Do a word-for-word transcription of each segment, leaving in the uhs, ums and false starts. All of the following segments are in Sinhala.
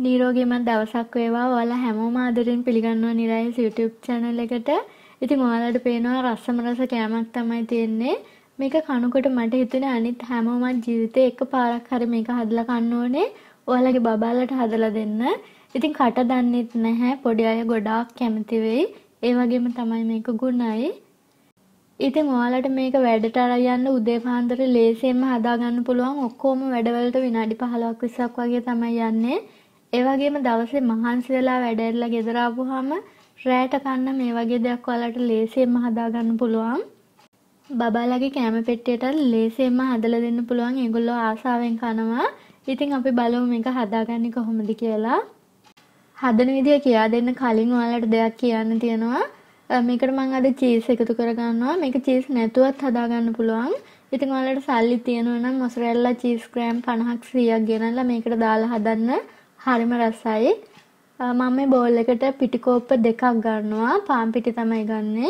නිරෝගීමත් දවසක් වේවා. ඔයාලා හැමෝම ආදරෙන් පිළිගන්නවා නිරායස් YouTube channel එකට. ඉතින් ඔයාලට පේනවා රසම රස කෑමක් තමයි තියෙන්නේ. මේක කනකොට මට හිතුනේ අනිත් හැමෝමත් ජීවිතේ එකපාරක් හරි මේක හදලා කන්න ඕනේ. ඔයාලගේ බබාලට හදලා දෙන්න. ඉතින් කට දන්නෙත් නැහැ. පොඩි අය ගොඩාක් කැමති වෙයි. ඒ වගේම තමයි මේක ගුණයි. ඉතින් ඔයාලට මේක වැඩට අරන් යන්න උදේ පාන්දර ලේසියෙන්ම හදා ගන්න පුළුවන්. ඔක්කොම වැඩවලට විනාඩි පහළොවක් විස්සක් වගේ තමයි යන්නේ. ඒ වගේම දවසේ මහන්සි වෙලා වැඩ ඉරලා ගෙදර ආපුවාම රැට කන්න මේ වගේ දෙයක් ඔයාලට ලේසියෙන්ම හදා ගන්න පුළුවන්. බබාලාගේ කැම පෙට්ටියට ලේසියෙන්ම හදලා දෙන්න පුළුවන්. ඒගොල්ලෝ ආසාවෙන් කනවා. ඉතින් අපි බලමු මේක හදාගන්නේ කොහොමද කියලා. හදන විදිය කියා දෙන්න කලින් ඔයාලට දෙයක් කියන්න තියෙනවා. මේකට මම අද චීස් එකතු කර ගන්නවා. මේක චීස් නැතුවත් හදා ගන්න පුළුවන්. ඉතින් ඔයාලට සල්ලි තියෙනවා නම් මොසරෙල්ලා චීස් ග්‍රෑම් පනහක් සීයක් ගෙනල්ලා මේකට දාලා හදන්න. හරිම රසයි. මම මේ බෝල් එකට පිටිකෝප්ප දෙකක් ගන්නවා. පාන් පිටි තමයි ගන්නෙ.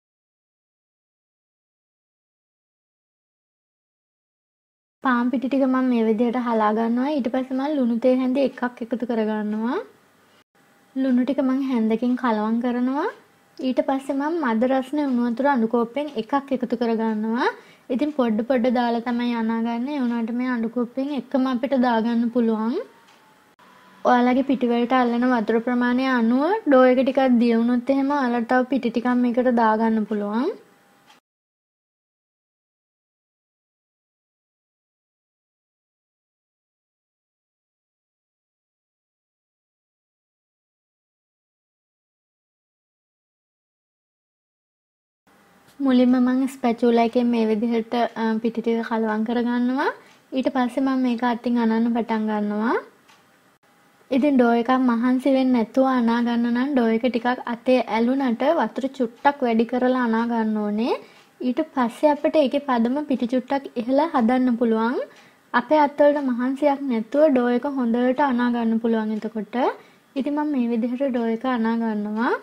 පාන් පිටි ටික මම මේ විදිහට හලා ගන්නවා. ඊට පස්සේ මම ලුණු තේ හැඳි එකක් එකතු කර ගන්නවා. ලුණු ටික මම හැන්දකින් කලවම් කරනවා. ඊට පස්සේ මම මද රස්නේ උණු වතුර අඬු කෝප්පෙන් එකක් එකතු කර ගන්නවා. ඉතින් පොඩ පොඩ දාලා තමයි අනාගන්නේ. ඒ වුණාට මේ අඬු කෝප්පෙන් එකම අපිට දාගන්න පුළුවන්. ඔයාලගේ පිටි වලට අල්ලන වතුර ප්‍රමාණය අනුව ඩෝ එක ටිකක් දියුණුත් එහෙම ඔයාලට තව පිටි ටිකක් මේකට දාගන්න පුළුවන්. මුලින්ම මම ස්පැචුලා එකෙන් මේ විදිහට පිටි ටික කලවම් කරගන්නවා. ඊට පස්සේ මම මේක අතින් අනන්න පටන් ගන්නවා. ඉතින් ඩෝ එකක් මහන්සි වෙන්නේ නැතුව අනා ගන්න නම් ඩෝ එක ටිකක් අතේ ඇලුනට වතුර චුට්ටක් වැඩි කරලා අනා ගන්න ඕනේ. ඊට පස්සේ අපිට ඒකේ පදම පිටි චුට්ටක් ඉහලා හදන්න පුළුවන්. අපේ අත්වලට මහන්සියක් නැතුව ඩෝ එක හොඳට අනා ගන්න පුළුවන් එතකොට. ඉතින් මම මේ විදිහට ඩෝ එක අනා ගන්නවා.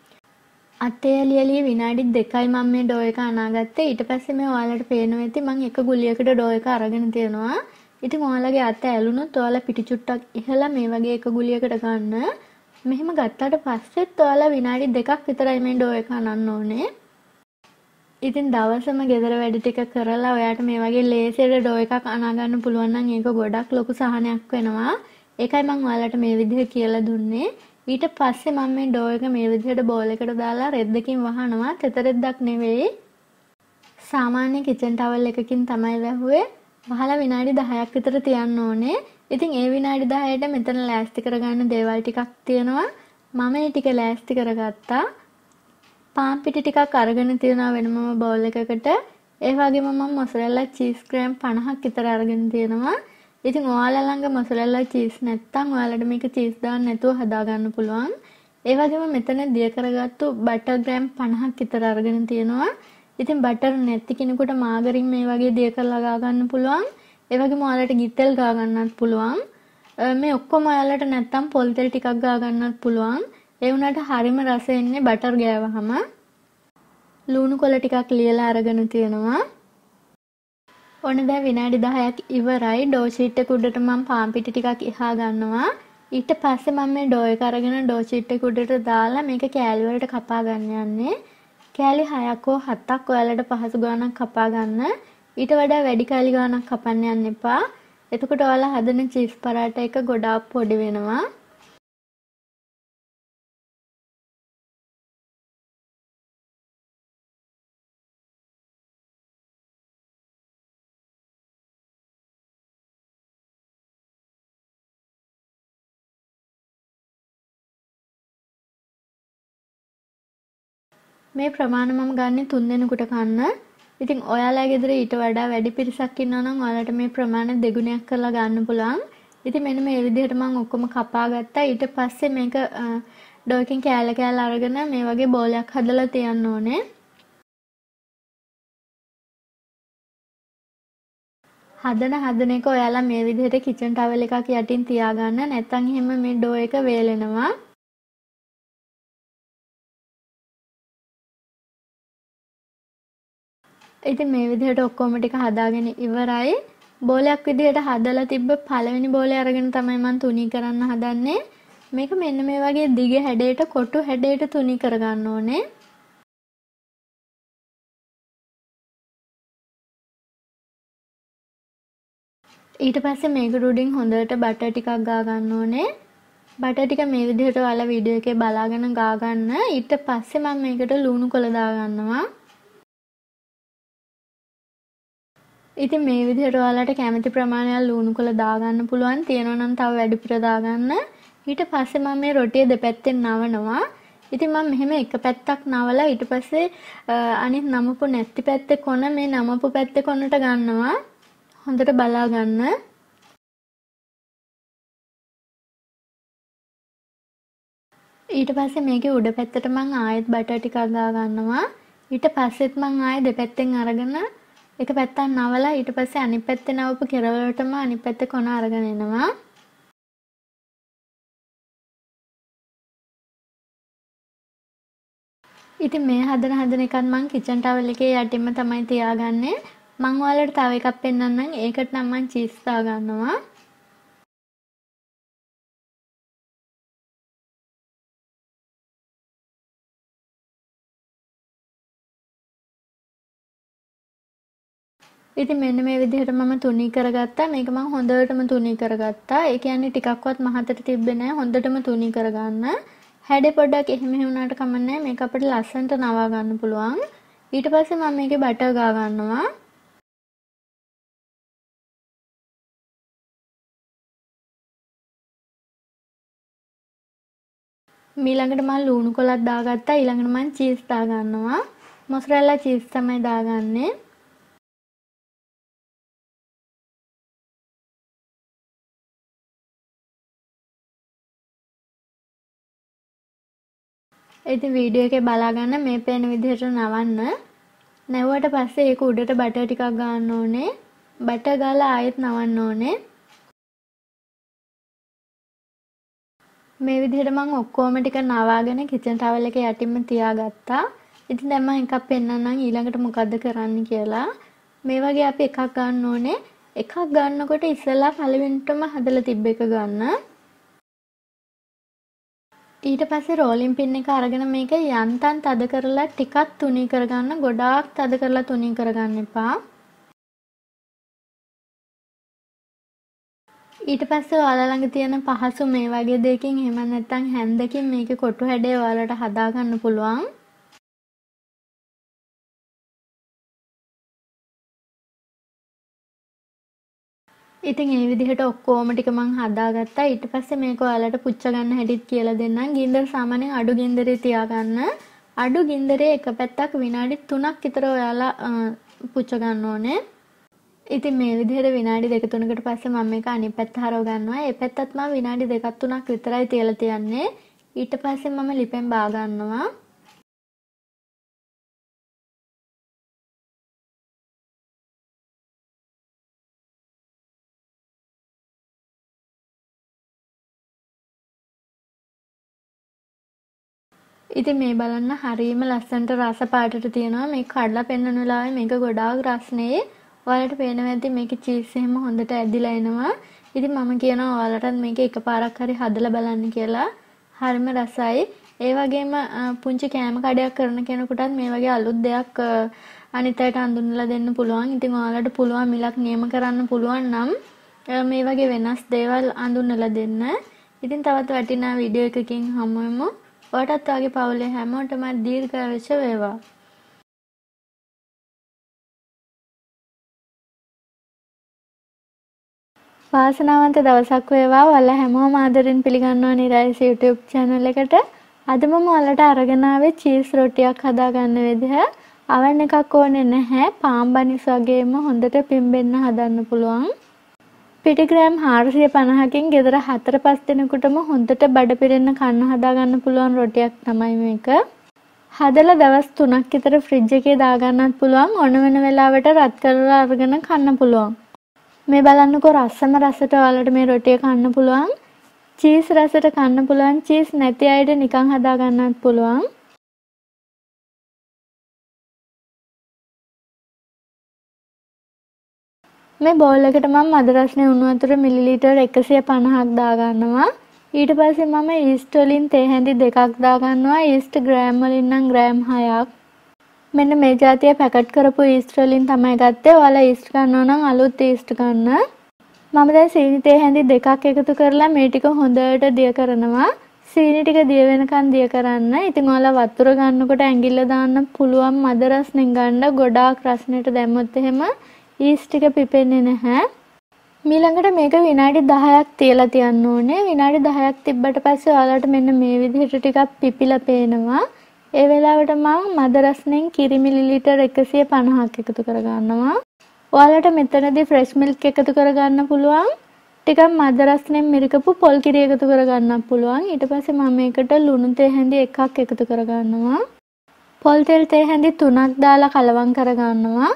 අතේ ඇලියලි විනාඩි දෙකයි මම මේ ඩෝ එක අනාගත්තේ. ඊට පස්සේ මේ ඔයාලට පේනවා ඇති මම එක ගුලියකට ඩෝ එක අරගෙන තියෙනවා. ඉතින් ඔයාලගේ අත ඇලුනොත් ඔයාලා පිටි චුට්ටක් ඉහලා මේ වගේ එක ගුලියකට ගන්න. මෙහෙම ගත්තාට පස්සෙත් ඔයාලා විනාඩි දෙකක් විතරයි මේ ඩෝ එක අනන්න ඕනේ. ඉතින් දවසම ගෙදර වැඩ ටික කරලා ඔයාට මේ වගේ ලේසියට ඩෝ එකක් අනා ගන්න පුළුවන් නම් ඒක ගොඩක් ලොකු සහනයක් වෙනවා. ඒකයි මම ඔයාලට මේ විදිහ කියලා දුන්නේ. ඊට පස්සේ මම මේ ඩෝ එක මේ විදිහට බෝල් එකට දාලා රෙද්දකින් වහනවා. තෙත රෙද්දක් නෙවෙයි. සාමාන්‍ය කිචන් ටවල් එකකින් තමයි වැහුවේ. වහලා විනාඩි දහයක් විතර තියන්න ඕනේ. ඉතින් ඒ විනාඩි දහයට මෙතන ලෑස්ති කරගන්න දේවල් ටිකක් තියෙනවා. මම මේ ටික ලෑස්ති කරගත්තා. පාන් පිටි ටිකක් අරගෙන තියෙනවා වෙනමම බෝල් එකකට. ඒ වගේම මම මොසරෙල්ලා චීස් ග්‍රෑම් පනහක් විතර අරගෙන තියෙනවා. ඉතින් ඔයාලා ළඟ මොසරෙල්ලා චීස් නැත්තම් ඔයාලට මේක චීස් දාන්න නැතුව හදා ගන්න පුළුවන්. ඒ වගේම මෙතන දිය කරගත්තු බටර් ග්‍රෑම් පනහක් විතර අරගෙන තියෙනවා. ඉතින් බටර් නැති කෙනෙකුට මාගරින් මේ වගේ දිය කරලා ගා ගන්න පුළුවන්. ඒ වගේම ඔයාලට ගිතෙල් ගා ගන්නත් පුළුවන්. මේ ඔක්කොම ඔයාලට නැත්තම් පොල් තෙල් ටිකක් ගා ගන්නත් පුළුවන්. ඒ වුණාට හරිම රස එන්නේ බටර් ගෑවහම. ලුණු කොළ ටිකක් ලියලා අරගෙන තියෙනවා. ඔන්න දැන් විනාඩි දහයක් ඉවරයි. ඩෝ ෂීට් එක උඩට මම පාන් පිටි ටිකක් එහා ගන්නවා. ඊට පස්සේ මම මේ ඩෝ එක අරගෙන ඩෝ ෂීට් එක උඩට දාලා මේක කෑලි වලට කපා ගන්න යන්නේ. කෑලි හයක් හෝ හතක් ඔයාලට පහසු ගානක් කපා ගන්න. ඊට වඩා වැඩි කෑලි ගානක් කපන්න යන්න එපා. එතකොට ඔයාලා හදන චීස් පරාටා එක ගොඩාක් පොඩි වෙනවා. මේ ප්‍රමාණය මම ගන්නේ තුන් දෙනෙකුට කන්න. ඉතින් ඔයාලා ගෙදර ඊට වඩා වැඩි පිරිසක් ඉන්නවා නම් ඔයාලට මේ ප්‍රමාණය දෙගුණයක් කරලා ගන්න පුළුවන්. ඉතින් මෙන්න මේ විදිහට මම ඔක්කොම කපා ගත්තා. ඊට පස්සේ මේක ඩෝ එකෙන් කෑල්ල කෑල්ල අරගෙන මේ වගේ බෝලයක් හදලා තියන්න ඕනේ. හදන හදන එක ඔයාලා මේ විදිහට කිචන් ටවල් එකක් යටින් තියාගන්න. නැත්නම් එහෙම මේ ඩෝ එක වේලෙනවා. ඉතින් මේ විදිහට ඔක්කොම ටික හදාගෙන ඉවරයි. බෝලයක් විදිහට හදලා තිබ්බ පළවෙනි බෝලේ අරගෙන තමයි මම තුනී කරන්න හදන්නේ. මේක මෙන්න මේ වගේ දිග හැඩයට කොටු හැඩයට තුනී කරගන්න ඕනේ. ඊට පස්සේ මේක උඩින් හොඳට බටර් ටිකක් ගා ගන්න ඕනේ. බටර් ටික මේ විදිහට ඔයාලා වීඩියෝ එකේ බලාගෙන ගා ගන්න. ඊට පස්සේ මම මේකට ලුණු කොළ දා ගන්නවා. ඉතින් මේ විදිහට ඔයාලට කැමති ප්‍රමාණයක් ලුණු කොළ දා ගන්න පුළුවන්. තියෙනවා නම් තව වැඩිපුර දා ගන්න. ඊට පස්සේ මම මේ රොටිය දෙපැත්තෙන් නවනවා. ඉතින් මම මෙහෙම එක පැත්තක් නවලා ඊට පස්සේ අනිත් නමපු නැති පැත්තේ කොන මේ නමපු පැත්තේ කොනට ගන්නවා. හොඳට බලා ගන්න. ඊට පස්සේ මේකේ උඩ පැත්තට මම ආයෙත් බටර් ටිකක් ගා ගන්නවා. ඊට පස්සෙත් මම ආයෙ දෙපැත්තෙන් අරගෙන එක පැත්තක් නවලා ඊට පස්සේ අනිත් පැත්තේ නවපු කෙරවලටම අනිත් පැත්තේ කොන අරගෙන එනවා. ඉතින් මේ හදන හදන එකත් මම කිචන් ටවල් එකේ යටින්ම තමයි තියාගන්නේ. මම ඔයාලට තව එකක් පෙන්නන්නම්. ඒකට නම් මම චීස් දා ගන්නවා. ඉතින් මෙන්න මේ විදිහට මම තුනී කරගත්තා. මේක මම හොඳටම තුනී කරගත්තා. ඒ කියන්නේ ටිකක්වත් මහතට තිබ්බේ නැහැ. හොඳටම තුනී කරගන්න. හැඩේ පොඩ්ඩක් එහෙම වුණාට කමන්නේ. මේක අපිට ලස්සනට නවා ගන්න පුළුවන්. ඊට පස්සේ මම මේකේ බටර් ගා ගන්නවා. ඊළඟට මම ලුණු කොලක් දාගත්තා. ඊළඟට මම චීස් දා ගන්නවා. මොසරෙල්ලා චීස් තමයි දාගන්නේ. ඉතින් වීඩියෝ එකේ බලා ගන්න මේ පේන විදිහට නවන්න. නැවුවට පස්සේ ඒක උඩට බටර් ටිකක් ගන්න ඕනේ. බටර් ගාලා ආයෙත් නවන්න ඕනේ. මේ විදිහට මම ඔක්කොම ටික නවාගෙන කිචන් ටවල් එකේ යටින්ම තියාගත්තා. ඉතින් දැන් මම එකක් පෙන්නන්නම් ඊළඟට මොකද්ද කරන්න කියලා. මේ වගේ අපි එකක් ගන්න ඕනේ. එකක් ගන්නකොට ඉස්සෙල්ලා පළවෙනිටම හදලා තිබ්බ එක ගන්න. ඊට පස්සේ රෝලින් පින් එක අරගෙන මේක යන්තම් තද කරලා ටිකක් තුනී කරගන්න. ගොඩාක් තද කරලා තුනී කරගන්න එපා. ඊට පස්සේ ඔයාලා ළඟ තියෙන පහසු මේ වගේ දෙයකින් එහෙම නැත්නම් හැන්දකින් මේකේ කොටු හැඩය ඔයාලට හදා ගන්න පුළුවන්. ඉතින් මේ විදිහට ඔක්කොම ටික මම හදාගත්තා. ඊට පස්සේ මේක ඔයාලට පුච්ච ගන්න හැටිත් කියලා දෙන්නම්. ගින්දර සාමාන්‍යයෙන් අඩු ගින්දරේ තියාගන්න. අඩු ගින්දරේ එක පැත්තක් විනාඩි තුනක් විතර ඔයාලා පුච්ච ගන්න ඕනේ. ඉතින් මේ විදිහට විනාඩි දෙක තුනකට පස්සේ මම මේක අනිත් පැත්ත හරව ගන්නවා. ඒ පැත්තත් මම විනාඩි දෙකක් තුනක් විතරයි තියලා තියන්නේ. ඊට පස්සේ මම ලිපෙන් බා ගන්නවා. ඉතින් මේ බලන්න හරියම ලස්සනට රස පාටට තියෙනවා. මේක කඩලා පෙන්නන වෙලාවේ මේක ගොඩාක් රස්නේ. ඔයාලට පේනවා ඇති මේකේ චීස් එහෙම හොඳට ඇදිලා එනවා. ඉතින් මම කියනවා ඔයාලටත් මේක එකපාරක් හරි හදලා බලන්න කියලා. හරිම රසයි. ඒ වගේම පුංචි කෑම කඩයක් කරන කෙනෙකුටත් මේ වගේ අලුත් දෙයක් අනිත් අයට හඳුන්වලා දෙන්න පුළුවන්. ඉතින් ඔයාලට පුළුවන් මිලක් නියම කරන්න පුළුවන් නම් මේ වගේ වෙනස් දේවල් හඳුන්වලා දෙන්න. ඉතින් තවත් වටිනා වීඩියෝ එකකින් හමු වෙමු. ඔයාටත් වගේ පවුලේ හැමෝටම දීර්ඝායුෂ වේවා. වාසනාවන්ත දවසක් වේවා. ඔයාලා හැමෝම ආදරෙන් පිළිගන්නවා නිරයිස් YouTube channel එකට. අද මම ඔයාලට අරගෙන ආවේ චීස් රොටියක් හදා ගන්න විදිහ. අවන් එකක් ඕනේ නැහැ. පාන් බනිස් වගේම හොඳට පිම්බෙන්න හදන්න පුළුවන්. පිටි ග්‍රෑම් හාරසිය පනහකින් ගෙදර හතර පහ දිනකටම හොඳට බඩ පිරෙන්න කන්න හදා ගන්න පුළුවන් රොටියක් තමයි මේක. හදලා දවස් තුනක් විතර ෆ්‍රිජ් එකේ දාගන්නත් පුළුවන්. ඕන වෙන වෙලාවට රත් කරලා අරගෙන කන්න පුළුවන්. මේ බලන්නකෝ රසම රසට ඔයාලට මේ රොටිය කන්න පුළුවන්. චීස් රසට කන්න පුළුවන්. චීස් නැති අයට නිකන් හදා ගන්නත් පුළුවන්. මේ බෝල් එකට මම මද රස්නේ උණු වතුර මිලිලීටර් එකසිය පනහක් දා ගන්නවා. ඊට පස්සේ මම ඊස්ට් වලින් තේ හැඳි දෙකක් දා ගන්නවා. ඊස්ට් ග්‍රෑම් වලින් නම් ග්‍රෑම් හයක්. මෙන්න මේ જાතිය පැකට් කරපු ඊස්ට් වලින් තමයි ගත්තේ. ඔයාලා ඊස්ට් ගන්නවා නම් අලුත් ඊස්ට් ගන්න. මම දැන් සීනි තේ හැඳි දෙකක් එකතු කරලා මේ ටික හොඳට දිය කරනවා. සීනි ටික දිය වෙනකන් දිය කරන්න. ඉතින් ඔයාලා වතුර ගන්නකොට ඇඟිල්ල දාන්න පුළුවන් මද රස්නෙන් ගන්න. ගොඩාක් රස්නෙට දැම්මොත් එහෙම ඊස්ට් ටික පිපෙන්නේ නැහැ. ඊළඟට මේක විනාඩි දහයක් තියලා තියන්න ඕනේ. විනාඩි දහයක් තිබ්බට පස්සේ ඔයාලට මෙන්න මේ විදිහට ටිකක් පිපිලා පේනවා. ඒ වෙලාවට මම මද රස්නෙන් කිරි මිලිලීටර් එකසිය පනහක් එකතු කර ගන්නවා. ඔයාලට මෙතනදී ෆ්‍රෙෂ් මිල්ක් එකතු කර ගන්න පුළුවන්. ටිකක් මද රස්නෙන් මිරිකපු පොල් කිරි එකතු කර ගන්නත් පුළුවන්. ඊට පස්සේ මම මේකට ලුණු තේ හැඳි එකක් එකතු කර ගන්නවා. පොල් තෙල් තේ හැඳි තුනක් දාලා කලවම් කර ගන්නවා.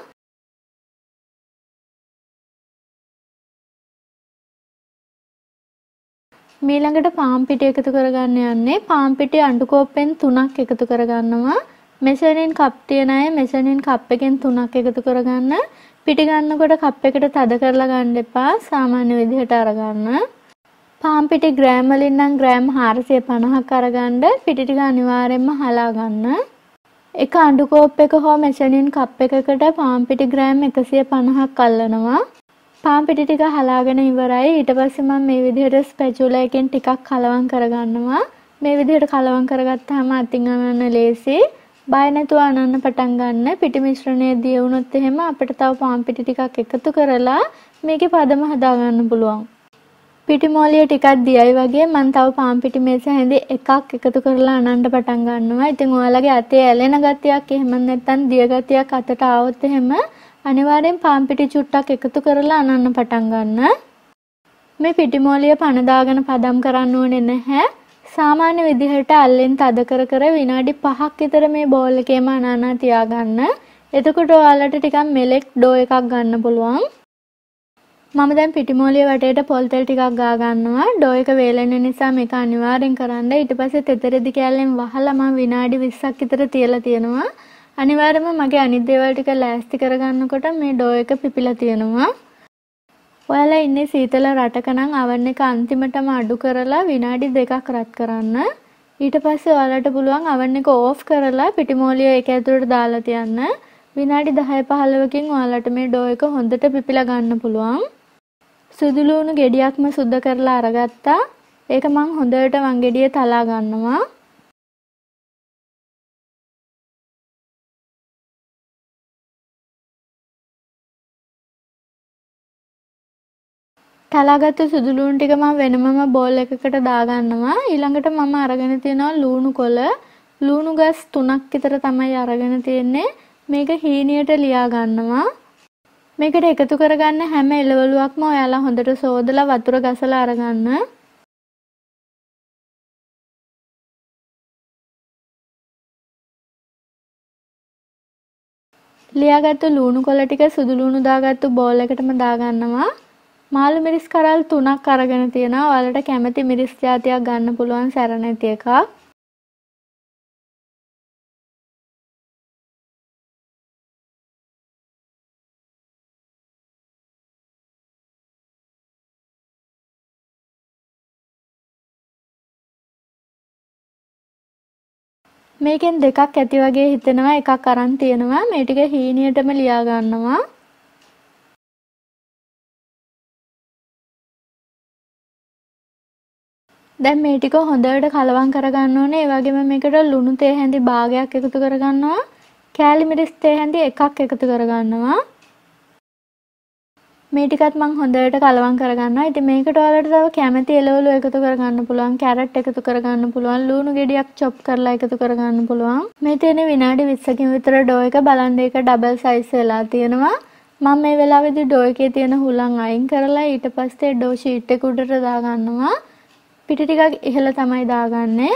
ඊළඟට පාන් පිටි එකතු කරගන්න යන්නේ. පාන් පිටි අඬු කෝප්පෙන් තුනක් එකතු කරගන්නවා. මෙෂරින් කප් තියන අය මෙෂරින් කප් එකෙන් තුනක් එකතු කරගන්න. පිටි ගන්නකොට කප් එකට තද කරලා ගන්න එපා. සාමාන්‍ය විදිහට අරගන්න. පාන් පිටි ග්‍රෑම් වලින් නම් ග්‍රෑම් හාරසිය පනහක් අරගන්න. පිටි ටික අනිවාර්යෙන්ම හලා ගන්න. එක අඬු කෝප්පයක හෝ මෙෂරින් කප් එකකට පාන් පිටි ග්‍රෑම් එකසිය පනහක් අල්ලනවා. පාන් පිටි ටික හලාගෙන ඉවරයි. ඊට පස්සේ මම මේ විදිහට ස්පැචුලා එකෙන් ටිකක් කලවම් කරගන්නවා. මේ විදිහට කලවම් කරගත්තාම අතින් අනන්න ලේසි. බය නැතුව අනන්න පටන් ගන්න. පිටි මිශ්‍රණය දිය වුණොත් එහෙම අපිට තව පාන් පිටි ටිකක් එකතු කරලා මේකේ පදම හදා ගන්න පුළුවන්. පිටි මෝලිය ටිකක් දියයි වගේ මම තව පාන් පිටි මේස හැඳි එකක් එකතු කරලා අනන්න පටන් ගන්නවා. ඉතින් ඔයාලගේ අතේ ඇලෙන ගතියක් එහෙම නැත්නම් දිය ගතියක් අතට ආවොත් එහෙම අනිවාර්යෙන් පාන් පිටි චුට්ටක් එකතු කරලා අනන්න පටන් ගන්න. මේ පිටි මෝලිය පන දාගෙන පදම් කරන්න ඕනේ නැහැ. සාමාන්‍ය විදිහට අල්ලෙන් තද කර කර විනාඩි පහක් විතර මේ බෝල් එකේම අනනා තියාගන්න. එතකොට ඔයාලට ටිකක් මෙලෙක් ඩෝ එකක් ගන්න පුළුවන්. මම දැන් පිටි මෝලිය වටේට පොල් තෙල් ටිකක් ගා ගන්නවා. ඩෝ එක වේලෙන නිසා මේක අනිවාර්යෙන් කරන්න. ඊට පස්සේ තෙතරෙදි කැල්ලෙන් වහලා මම විනාඩි විස්සක් විතර තියලා තියෙනවා. අනිවාර්යයෙන්ම මගේ අනිත් දේවල් ටික ලෑස්ති කරගන්නකොට මේ ඩෝ එක පිපිලා තියෙනවා. ඔයාලා ඉන්නේ සීතල රටක නම් oven එක අන්තිමටම අඩු කරලා විනාඩි දෙකක් රත් කරන්න. ඊට පස්සේ ඔයාලට පුළුවන් oven එක ඕෆ් කරලා පිටිමෝලිය ඒක ඇතුළට දාලා තියන්න. විනාඩි දහය පහළොවකින් ඔයාලට මේ ඩෝ එක හොඳට පිපිලා ගන්න පුළුවන්. සුදු ලුණු ගෙඩියක්ම සුද්ධ කරලා අරගත්තා. ඒක මම හොඳට වංගෙඩියේ තලා ගන්නවා. තලාගත්තු සුදු ලුණු ටික මම වෙනමම බෝල් එකකට දාගන්නවා. ඊළඟට මම අරගෙන තියෙනවා ලුණු කොළ. ලුණු ගස් තුනක් විතර තමයි අරගෙන තියෙන්නේ. මේක හීනියට ලියා ගන්නවා. මේකට එකතු කරගන්න හැම එළවලුවක්ම ඔයාලා හොඳට සෝදලා වතුර ගසලා අරගන්න. ලියාගත්තු ලුණු කොළ ටික සුදු ලුණු දාගත්තු බෝල් එකටම දාගන්නවා. මාළු මිරිස් කරල් තුනක් අරගෙන තියෙනවා. ඔයාලට කැමති මිරිස් జాතියක් ගන්න පුළුවන් සැර නැති එකක්. මේකෙන් දෙකක් ඇති වගේ හිතෙනවා. එකක් අරන් තියෙනවා. මේ ටික හීනියටම ලියා ගන්නවා. දැන් මේ ටික හොඳට කලවම් කරගන්න ඕනේ. ඒ වගේම මේකට ලුණු තේ හැඳි භාගයක් එකතු කරගන්නවා. කෑලි මිරිස් තේ හැඳි එකක් එකතු කරගන්නවා. මේ ටිකත් මම හොඳට කලවම් කරගන්නවා. ඉතින් මේකට ඔයාලට තව කැමති එළවලු එකතු කරගන්න පුළුවන්. කැරට් එකතු කරගන්න පුළුවන්. ලුණු ගෙඩියක් චොප් කරලා එකතු කරගන්න පුළුවන්. මේ තියෙන විනාඩි විස්සකින් විතර ඩෝ එක බලන්න ඒක ඩබල් සයිස් වෙලා තියෙනවා. මම මේ වෙලාවේදී ඩෝ එකේ තියෙන හුලං අයින් කරලා ඊට පස්සේ ඩෝ ෂීට් එක උඩට දාගන්නවා. පිටි ටිකක් ඉහළ තමයි දාගන්නේ.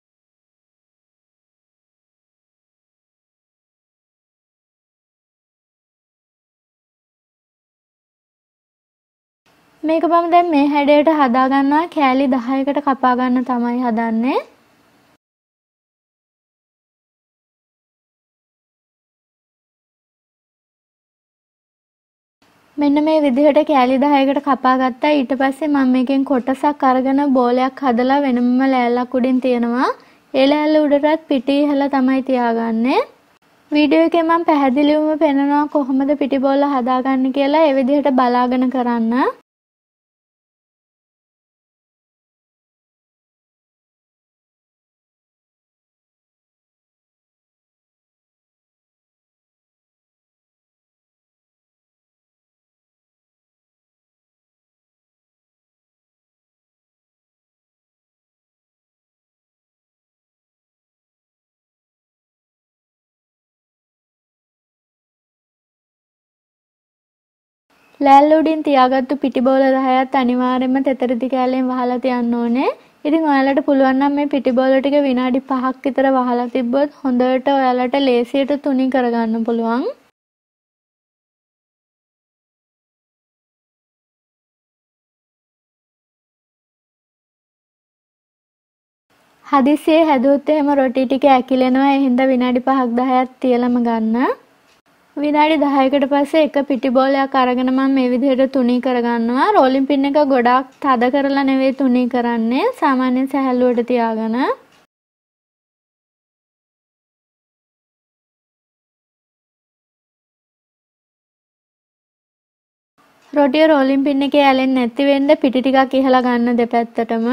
මේක මම දැන් මේ හැඩයට හදා ගන්නවා. කෑලි දහයකට කපා ගන්න තමයි හදන්නේ. මෙන්න මේ විදිහට කෑලි දහයකට කපා ගත්තා. ඊට පස්සේ මම මේකෙන් කොටසක් අරගෙන බෝලයක් හදලා වෙනම ලෑල්ලක් උඩින් තියනවා. ඒ ලෑල්ල උඩටත් පිටි ඉහලා තමයි තියාගන්නේ. වීඩියෝ එකේ මම පැහැදිලිවම පෙන්නනවා කොහොමද පිටි බෝල හදාගන්නේ කියලා. ඒ විදිහට බලාගෙන කරන්න. ලෑල්ල උඩින් තියාගත්තු පිටි බෝල දහයත් අනිවාර්යයෙන්ම තෙතරදි කෑල්ලෙන් වහලා තියන්න ඕනේ. ඉතින් ඔයාලට පුළුවන් නම් මේ පිටි බෝල ටික විනාඩි පහක් විතර වහලා තිබ්බොත් හොඳට ඔයාලට ලේසියට තුනී කරගන්න පුළුවන්. හදිස්සියේ හැදුවොත් එහෙම රොටි ටික ඇකිලෙනවා. ඒ හින්දා විනාඩි පහක් දහයක් තියලම ගන්න. විනාඩි දහයකට පස්සේ එක පිටි බෝලයක් අරගෙන මම මේ විදිහට තුනී කරගන්නවා. රෝලින් පින් එක ගොඩාක් තද කරලා නෙවෙයි තුනී කරන්නේ. සාමාන්‍ය සැහැල්ලුවට තියාගෙන. රොටිය රෝලින් පින් එකේ ඇලෙන්නේ නැති වෙන්න පිටි ටිකක් ඉහලා ගන්න දෙපැත්තටම.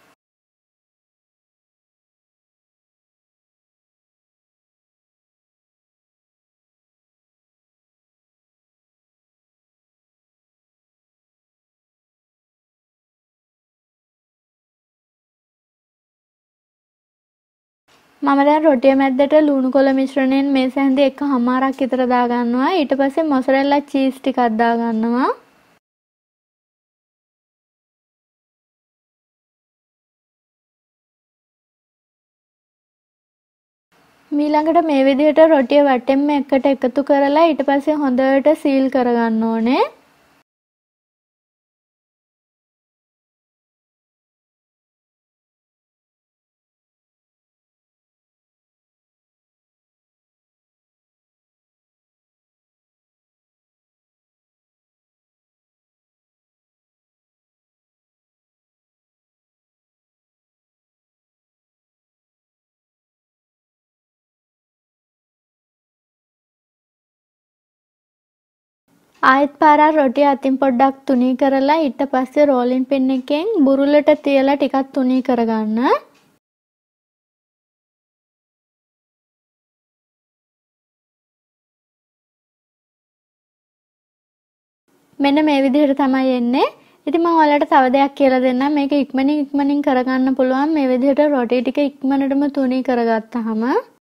මම දැන් රොටිය මැද්දට ලුණු කොළ මිශ්‍රණයෙන් මේ සැන්දේ එකමාරක් විතර දාගන්නවා. ඊට පස්සේ මොසරෙල්ලා චීස් ටිකක් දාගන්නවා. ඊළඟට මේ විදිහට රොටිය වටෙන්ම එකට එකතු කරලා ඊට පස්සේ හොඳට සීල් කරගන්න ඕනේ. ආයෙත් පාරක් රොටිය අතින් පොඩ්ඩක් තුනී කරලා ඊට පස්සේ රෝලින් පින් එකෙන් බුරුලට තියලා ටිකක් තුනී කරගන්න. මෙන්න මේ විදිහට තමයි එන්නේ. ඉතින් මම ඔයාලට තව දෙයක් කියලා දෙන්නම්. මේක ඉක්මනින් ඉක්මනින් කරගන්න පුළුවන්. මේ විදිහට රොටි ටික ඉක්මනටම තුනී කරගත්තාම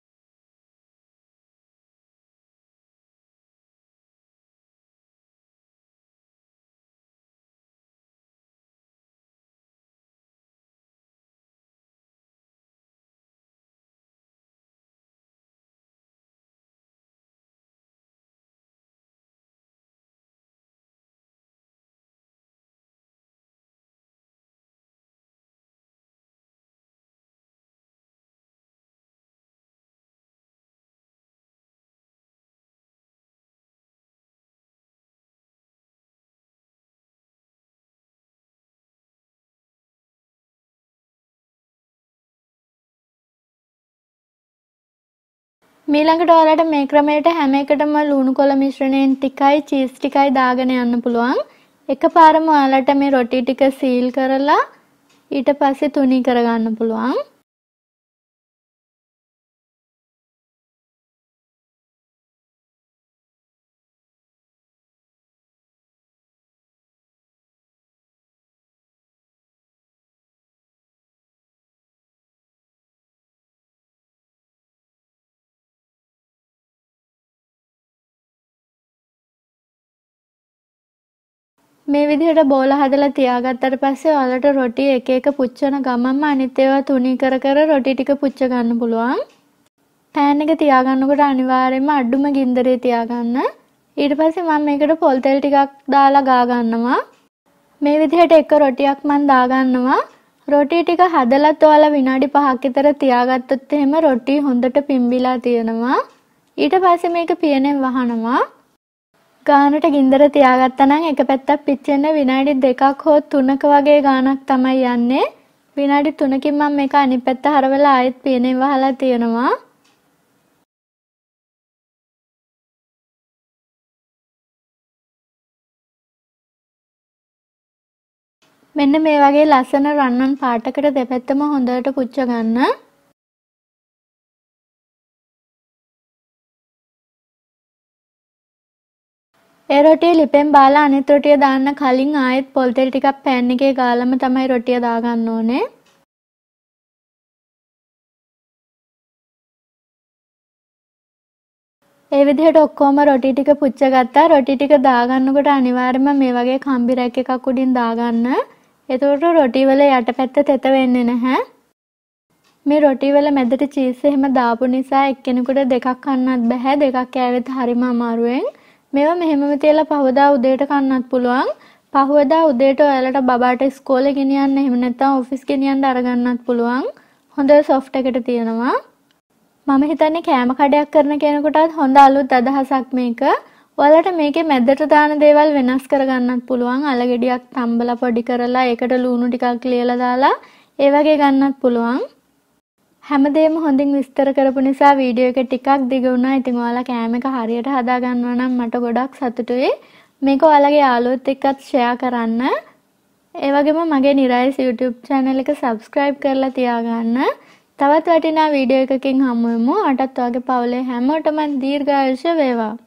ඊළඟට ඔයාලට මේ ක්‍රමයට හැම එකටම ලුණු කොළ මිශ්‍රණයෙන් ටිකයි චීස් ටිකයි දාගෙන යන්න පුළුවන්. එකපාරම ඔයාලට මේ රොටි ටික සීල් කරලා ඊට පස්සේ තුනී කරගන්න පුළුවන්. මේ විදිහට බෝල හදලා තියාගත්තට පස්සේ ඔයාලට රොටි එක එක පුච්චන ගමන්ම අනිත් ඒවා තුනී කර කර රොටි ටික පුච්ච ගන්න පුළුවන්. පෑන් එක තියාගන්නකොට අනිවාර්යයෙන්ම අඩුම ගින්දරේ තියාගන්න. ඊට පස්සේ මම මේකට පොල් තෙල් ටිකක් දාලා ගා ගන්නවා. මේ විදිහට එක රොටියක් මම දා ගන්නවා. රොටි ටික හදලත් ඔයාලා විනාඩි පහක් විතර තියාගත්තොත් එහෙම රොටි හොඳට පිම්බිලා තියෙනවා. ඊට පස්සේ මේක පියනෙන් වහනවා. ගානට ගින්දර තියාගත්තා නම් එක පැත්තක් පිච්චෙන්න විනාඩි දෙකක් හෝ තුනක වගේ ගානක් තමයි යන්නේ. විනාඩි තුනකින් මම මේක අනිත් පැත්ත හරවලා ආයෙත් පීනේ වහලා තියෙනවා. මෙන්න මේ වගේ ලස්සන රන්වන් පාටකට දෙපැත්තම හොඳට පුච්ච ගන්න. ඒ රොටිය ලිපෙන් බාලා අනිත් රොටිය දාන්න කලින් ආයෙත් පොල් තෙල් ටිකක් පෑන් එකේ ගාලම තමයි රොටිය දාගන්න ඕනේ. ඒ විදිහට ඔක්කොම රොටි ටික පුච්ච ගත්තා. රොටි ටික දාගන්නකොට අනිවාර්යයෙන්ම මේ වගේ කම්බි රැක් එකක් උඩින් දාගන්න. එතකොට රොටි වල යටපැත්ත තෙත වෙන්නේ නැහැ. මේ රොටි වල මැදට චීස් එහෙම දාපු නිසා එක්කෙනෙකුට දෙකක් කන්නත් බෑ. දෙකක් කෑවෙත් හරිම අමාරුවෙන්. මේවා මෙහෙමම තියලා පහවදා උදේට කන්නත් පුළුවන්. පහවදා උදේට ඔයාලට බබාට ඉස්කෝලේ ගෙනියන්න එහෙම නැත්නම් ඔෆිස් ගෙනියන්න අරගන්නත් පුළුවන්. හොඳ සොෆ්ට් එකට තියෙනවා. මම හිතන්නේ කෑම කඩයක් කරන කෙනෙකුටත් හොඳ අලුත් අදහසක් මේක. ඔයාලට මේකේ මැදට දාන දේවල් වෙනස් කරගන්නත් පුළුවන්. අලගෙඩියක් තම්බලා පොඩි කරලා ඒකට ලුණු ටිකක් ලියලා දාලා ඒ වගේ ගන්නත් පුළුවන්. හැමදේම හොඳින් විස්තර කරපු නිසා වීඩියෝ එක ටිකක් දිග වුණා. ඉතින් ඔයාලා කෑම එක හරියට හදා ගන්නවා නම් මට ගොඩක් සතුටුයි. මේක ඔයාලගේ යාළුවොත් එක්කත් ෂෙයා කරන්න. ඒ වගේම මගේ නිරයිස් YouTube channel එක subscribe කරලා තියාගන්න. තවත් වටිනා වීඩියෝ එකකින් හමු වෙමු. අටත් ඔයාගේ පවුලේ හැමෝටම දීර්ඝායුෂ වේවා.